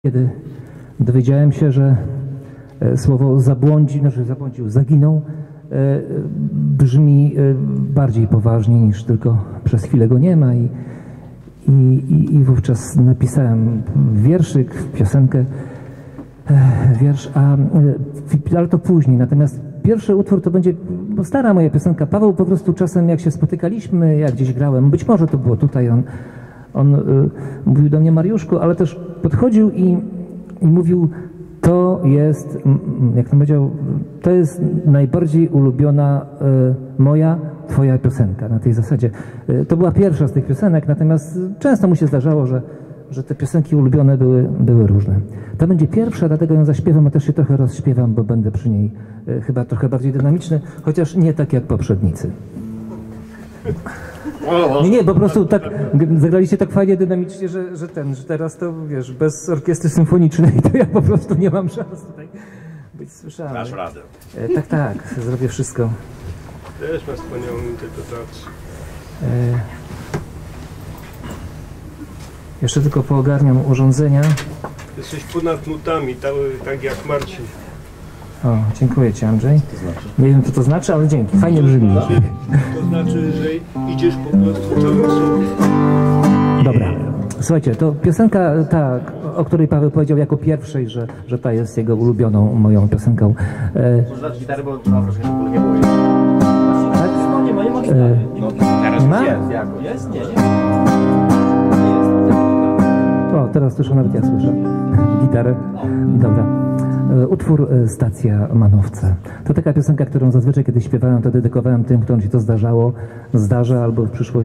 Kiedy dowiedziałem się, że słowo zaginął, brzmi bardziej poważnie niż tylko przez chwilę go nie ma i wówczas napisałem wierszyk, piosenkę, wiersz, ale to później. Natomiast pierwszy utwór to będzie stara moja piosenka. Paweł po prostu czasem jak się spotykaliśmy, jak gdzieś grałem, być może to było tutaj, on mówił do mnie Mariuszku, ale też podchodził i mówił, to jest, jak to powiedział, to jest najbardziej ulubiona moja, twoja piosenka. Na tej zasadzie. To była pierwsza z tych piosenek, natomiast często mu się zdarzało, że te piosenki ulubione były różne. To będzie pierwsza, dlatego ją zaśpiewam, a też się trochę rozśpiewam, bo będę przy niej chyba trochę bardziej dynamiczny, chociaż nie tak jak poprzednicy. Nie, po prostu tak zagraliście tak fajnie dynamicznie, że teraz to, wiesz, bez orkiestry symfonicznej to ja po prostu nie mam szans tutaj być słyszany. Dasz radę. Tak, zrobię wszystko. Też masz wspaniałą interpretację. Jeszcze tylko poogarniam urządzenia. Jesteś ponad nutami, tak jak Marcin. O, dziękuję Ci, Andrzej. Nie wiem, co to znaczy, ale dzięki. Fajnie brzmi. To znaczy, że idziesz po prostu całym sobie. Dobra. Słuchajcie, to piosenka ta, o której Paweł powiedział jako pierwszej, że ta jest jego ulubioną moją piosenką. Może dać gitarę, bo mam wrażenie, że w ogóle nie było. Tak? Nie ma gitary. Teraz Nie ma? Jest? Nie. O, teraz słyszę, nawet ja słyszę gitarę. Dobra. Utwór Stacja Manowce. To taka piosenka, którą zazwyczaj kiedy śpiewałem, to dedykowałem tym, którym się to zdarza albo w przyszłości.